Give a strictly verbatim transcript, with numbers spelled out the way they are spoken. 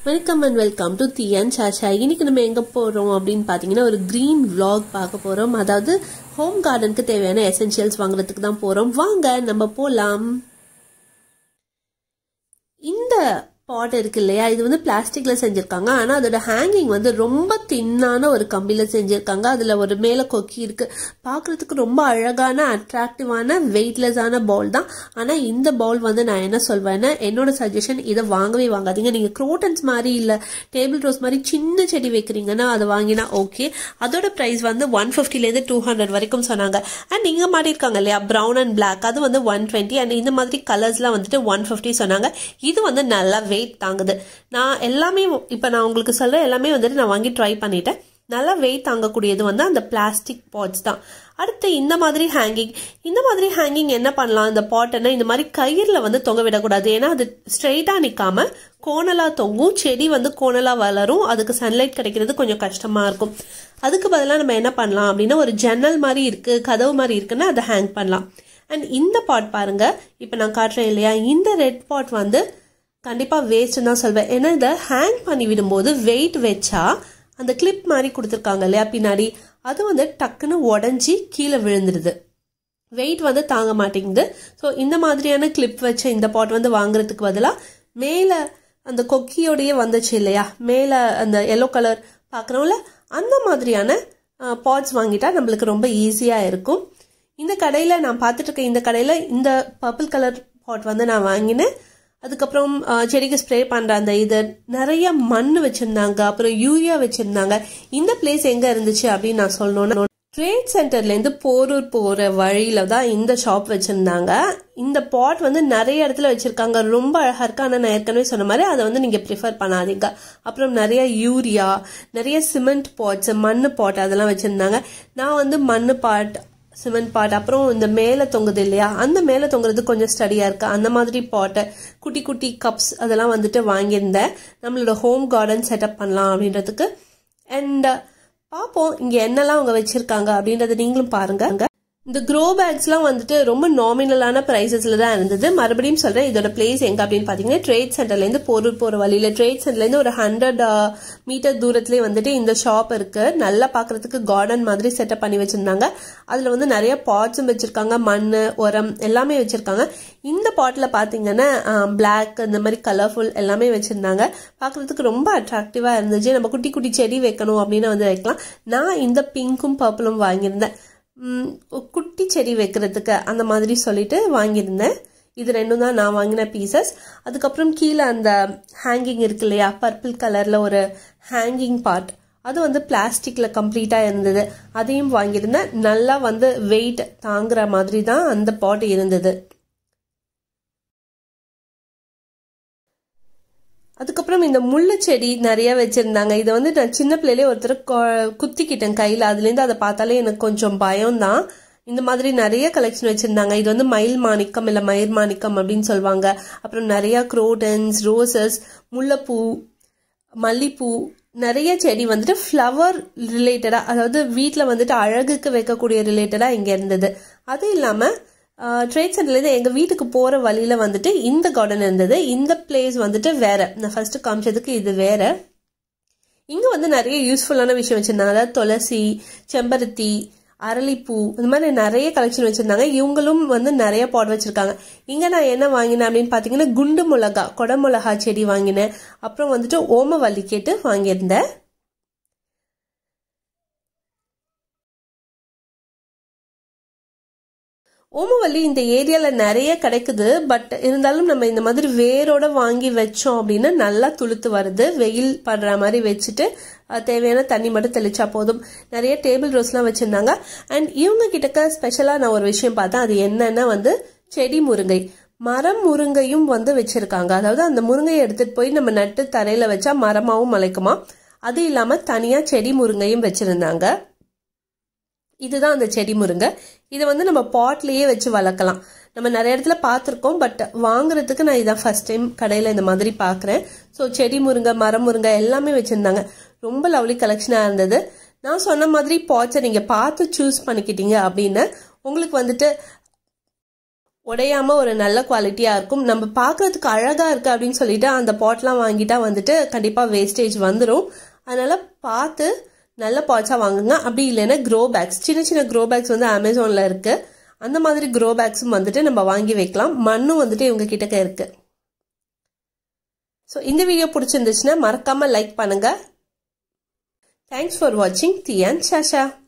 Welcome and welcome to Dhiyan Sasha. இன்னைக்கு நம்ம எங்க போறோம் அப்படின்னு பாத்தீங்கன்னா ஒரு கிரீன் vlog பார்க்க போறோம். அதாவது ஹோம் கார்டனுக்கு தேவையான எசென்ஷியல்ஸ் வாங்குறதுக்கு தான் போறோம். வாங்க நம்ம போலாம். இந்த பாட் இருக்கு இல்லையா, இது வந்து பிளாஸ்டிக்ல செஞ்சிருக்காங்க. ஆனா அதோட ஹேங்கிங் வந்து ரொம்ப தின்னான ஒரு கம்பியில செஞ்சிருக்காங்க. அதுல ஒரு மேல கொக்கி இருக்கு. பாக்குறதுக்கு ரொம்ப அழகான அட்ராக்டிவான வெயிட்லெஸ்ஸான பவுல் தான். ஆனா இந்த பவுல் வந்து நான் என்ன சொல்வேன்னா, என்னோட சஜஷன் இதை வாங்கவே வாங்காதீங்க. நீங்க குரோட்டன்ஸ் மாதிரி இல்ல டேபிள் ரோஸ் மாதிரி சின்ன செடி வைக்கிறீங்கன்னா அதை வாங்கினா ஓகே. அதோட பிரைஸ் வந்து ஒன் பிப்டில இருந்து டூ ஹண்ட்ரட் வரைக்கும் சொன்னாங்க. அண்ட் நீங்க மாட்டி இருக்காங்க இல்லையா பிரவுன் அண்ட் பிளாக், அது வந்து ஒன் டுவெண்ட்டி. அண்ட் இந்த மாதிரி கலர்ஸ் எல்லாம் வந்துட்டு ஒன் பிப்டி சொன்னாங்க. இது வந்து நல்லா வெயிட் தாங்குது. நான் எல்லாமே இப்ப நான் உங்களுக்கு சொல்றேன், எல்லாமே வந்துட்டு நான் வாங்கி ட்ரை பண்ணிட்டேன். நல்லா வெயிட் தாங்கக்கூடியது வந்து அந்த பிளாஸ்டிக் பாட்ஸ் தான். அடுத்து இந்த மாதிரி ஹேங்கிங் இந்த மாதிரி ஹேங்கிங் என்ன பண்ணலாம், இந்த பாட்னா இந்த மாதிரி கயிறுல வந்து தொங்க விடக்கூடாது. ஏன்னா அது ஸ்ட்ரெயிட்டா நிக்காம கோணலா தொங்கும். செடி வந்து கோணலா வளரும். அதுக்கு சன்லைட் கிடைக்கிறது கொஞ்சம் கஷ்டமா இருக்கும். அதுக்கு பதிலாக நம்ம என்ன பண்ணலாம் அப்படின்னா, ஒரு ஜன்னல் மாதிரி இருக்கு, கதவு மாதிரி இருக்குன்னா அதை ஹேங் பண்ணலாம். அண்ட் இந்த பாட் பாருங்க, இப்ப நான் காட்டுறேன் இல்லையா, இந்த ரெட் பாட் வந்து கண்டிப்பா வேஸ்ட் தான் சொல்வேன். ஏன்னா இதை ஹேங் பண்ணி விடும்போது வெயிட் வச்சா அந்த கிளிப் மாதிரி கொடுத்துருக்காங்க இல்லையா பின்னாடி, அது வந்து டக்குன்னு உடஞ்சி கீழே விழுந்துடுது. வெயிட் வந்து தாங்க மாட்டேங்குது. ஸோ இந்த மாதிரியான கிளிப் வச்ச இந்த பாட் வந்து வாங்குறதுக்கு பதிலாக மேல அந்த கொக்கியோடய வந்துச்சு இல்லையா, மேல அந்த எல்லோ கலர் பார்க்குறோம்ல, அந்த மாதிரியான பாட்ஸ் வாங்கிட்டா நம்மளுக்கு ரொம்ப ஈஸியா இருக்கும். இந்த கடையில நான் பார்த்துட்டு இருக்க இந்த கடையில இந்த பர்பிள் கலர் பாட் வந்து நான் வாங்கினேன். அதுக்கப்புறம் செடிக்கு ஸ்ப்ரே பண்ற அந்த இது நிறைய மண் வச்சிருந்தாங்க, அப்புறம் யூரியா வச்சிருந்தாங்க. இந்த பிளேஸ் எங்க இருந்துச்சு அப்படின்னு நான் சொல்லணும்னா, ட்ரேட் சென்டர்ல இருந்து போரூர் போற வழியில தான் இந்த ஷாப் வச்சிருந்தாங்க. இந்த பாட் வந்து நிறைய இடத்துல வச்சிருக்காங்க, ரொம்ப அழகா இருக்கு. ஆனா நான் ஏற்கனவே சொன்ன மாதிரி அதை வந்து நீங்க ப்ரிஃபர் பண்ணாதீங்க. அப்புறம் நிறைய யூரியா, நிறைய சிமெண்ட் பாட்ஸ், மண்ணு பாட் அதெல்லாம் வச்சிருந்தாங்க. நான் வந்து மண்ணு பாட், சிமெண்ட் பாட், அப்புறம் இந்த மேல தொங்குது இல்லையா, அந்த மேல தொங்குறது கொஞ்சம் ஸ்டடியா இருக்கு. அந்த மாதிரி பாட்டு, குட்டி குட்டி கப்ஸ் அதெல்லாம் வந்துட்டு வாங்கியிருந்தேன் நம்மளோட ஹோம் கார்டன் செட்டப் பண்ணலாம் அப்படின்றதுக்கு. அண்ட் பாப்போம் இங்க என்னெல்லாம் அவங்க வச்சிருக்காங்க அப்படின்றத நீங்களும் பாருங்க. இந்த க்ரோ பேக்ஸ் எல்லாம் வந்துட்டு ரொம்ப நாமினலான பிரைசஸ்ல தான் இருந்தது. மறுபடியும் சொல்றேன், இதோட பிளேஸ் எங்க அப்படின்னு பாத்தீங்கன்னா, ட்ரேட் சென்டர்ல இருந்து போரூர் போற வழியில, ட்ரேட் சென்டர்ல இருந்து ஒரு ஹண்ட்ரட் மீட்டர் தூரத்திலேயே வந்துட்டு இந்த ஷாப் இருக்கு. நல்லா பாக்குறதுக்கு கார்டன் மாதிரி செட்டப் பண்ணி வச்சிருந்தாங்க. அதுல வந்து நிறைய பாட்ஸும் வச்சிருக்காங்க, மண்ணு, உரம் எல்லாமே வச்சிருக்காங்க. இந்த பாட்ல பாத்தீங்கன்னா பிளாக் இந்த மாதிரி கலர்ஃபுல் எல்லாமே வச்சிருந்தாங்க. பாக்குறதுக்கு ரொம்ப அட்ராக்டிவா இருந்துச்சு. நம்ம குட்டி குட்டி செடி வைக்கணும் அப்படின்னு வந்து வைக்கலாம். நான் இந்த பிங்க்கும் பர்பிளும் வாங்கியிருந்தேன், குட்டி செடி வைக்கிறதுக்கு அந்த மாதிரி சொல்லிட்டு வாங்கியிருந்தேன். இது ரெண்டும் தான் நான் வாங்கின பீசஸ். அதுக்கப்புறம் கீழே அந்த ஹேங்கிங் இருக்கு இல்லையா, பர்பிள் கலர்ல ஒரு ஹேங்கிங் பார்ட், அது வந்து பிளாஸ்டிக்ல கம்ப்ளீட்டா இருந்தது. அதையும் வாங்கியிருந்தேன். நல்லா வந்து வெயிட் தாங்குற மாதிரி தான் அந்த பாட் இருந்தது. அதுக்கப்புறம் இந்த முள்ளு செடி நிறைய வச்சிருந்தாங்க. இதை வந்து நான் சின்ன பிள்ளையிலே ஒருத்தர் குத்திக்கிட்டேன் கையில. அதுல இருந்து அதை பார்த்தாலே எனக்கு கொஞ்சம் பயம் தான். இந்த மாதிரி நிறைய கலெக்ஷன் வச்சிருந்தாங்க. இது வந்து மயில் மாணிக்கம் இல்ல மயிர் மாணிக்கம் அப்படின்னு சொல்லுவாங்க. அப்புறம் நிறைய குரோட்டன்ஸ், ரோசஸ், முல்லைப்பூ, மல்லிப்பூ, நிறைய செடி வந்துட்டு ஃப்ளவர் ரிலேட்டடா, அதாவது வீட்டுல வந்துட்டு அழகுக்கு வைக்கக்கூடிய ரிலேட்டடா இங்க இருந்தது. அது இல்லாம ட்ரேட் சென்டர்ல இருந்து எங்க வீட்டுக்கு போற வழியில வந்துட்டு இந்த கார்டன் இருந்தது. இந்த பிளேஸ் வந்துட்டு வேற, நான் ஃபர்ஸ்ட் காமிச்சதுக்கு இது வேற. இங்க வந்து நிறைய யூஸ்ஃபுல்லான விஷயம் வச்சிருந்தாங்க. அதாவது துளசி, செம்பருத்தி, அரளிப்பூ, இந்த மாதிரி நிறைய கலெக்ஷன் வச்சிருந்தாங்க. இவங்களும் வந்து நிறைய பாட் வச்சிருக்காங்க. இங்க நான் என்ன வாங்கினேன் அப்படின்னு பாத்தீங்கன்னா, குண்டு மிளகா, கொடை மிளகா செடி வாங்கினேன். அப்புறம் வந்துட்டு ஓமவல்லி கேட்டு வாங்கியிருந்தேன். ஓமவல்லி இந்த ஏரியால நிறைய கிடைக்குது. பட் இருந்தாலும் நம்ம இந்த மாதிரி வேரோட வாங்கி வச்சோம் அப்படின்னா நல்லா துளுத்து வருது. வெயில் படுற மாதிரி வச்சுட்டு தேவையான தண்ணி மட்டும் தெளிச்சா போதும். நிறைய டேபிள் ரோஸ் எல்லாம் வச்சிருந்தாங்க. அண்ட் இவங்க கிட்டக்க ஸ்பெஷலா நான் ஒரு விஷயம் பார்த்தேன். அது என்னன்னா வந்து செடி முருங்கை, மரம் முருங்கையும் வந்து வச்சிருக்காங்க. அதாவது அந்த முருங்கையை எடுத்துட்டு போய் நம்ம நட்டு தரையில வச்சா மரமாவும் முளைக்குமா. அது இல்லாம தனியா செடி முருங்கையும் வச்சிருந்தாங்க. இதுதான் அந்த செடி முருங்கை. இதை வந்து நம்ம பாட்லயே வச்சு வளர்க்கலாம். நம்ம நிறைய இடத்துல பார்த்துருக்கோம், பட் வாங்குறதுக்கு நான் இதான் ஃபர்ஸ்ட் டைம் கடையில இந்த மாதிரி பாக்குறேன். ஸோ செடி முருங்கை, மரம் முருங்கை எல்லாமே வச்சிருந்தாங்க. ரொம்ப லவ்லி கலெக்ஷனா இருந்தது. நான் சொன்ன மாதிரி பாட்ஸை நீங்க பார்த்து சூஸ் பண்ணிக்கிட்டீங்க அப்படின்னு உங்களுக்கு வந்துட்டு உடையாம ஒரு நல்ல குவாலிட்டியா இருக்கும். நம்ம பார்க்கறதுக்கு அழகா இருக்கு அப்படின்னு சொல்லிட்டு அந்த பாட்லாம் வாங்கிட்டா வந்துட்டு கண்டிப்பா வேஸ்டேஜ் வந்துடும். அதனால பார்த்து நல்ல பாட்ஸா வாங்குங்க. அப்படி இல்லைன்னா க்ரோ பேக்ஸ், சின்ன சின்ன க்ரோ பேக்ஸ் வந்து அமேசான்ல இருக்கு. அந்த மாதிரி க்ரோ பேக்ஸும் வந்துட்டு நம்ம வாங்கி வைக்கலாம். மண்ணும் வந்துட்டு இவங்க கிட்டக்க இருக்கு. ஸோ இந்த வீடியோ பிடிச்சிருந்துச்சுன்னா மறக்காம லைக் பண்ணுங்க. தேங்க்ஸ் ஃபார் வாட்சிங். D and Sasha.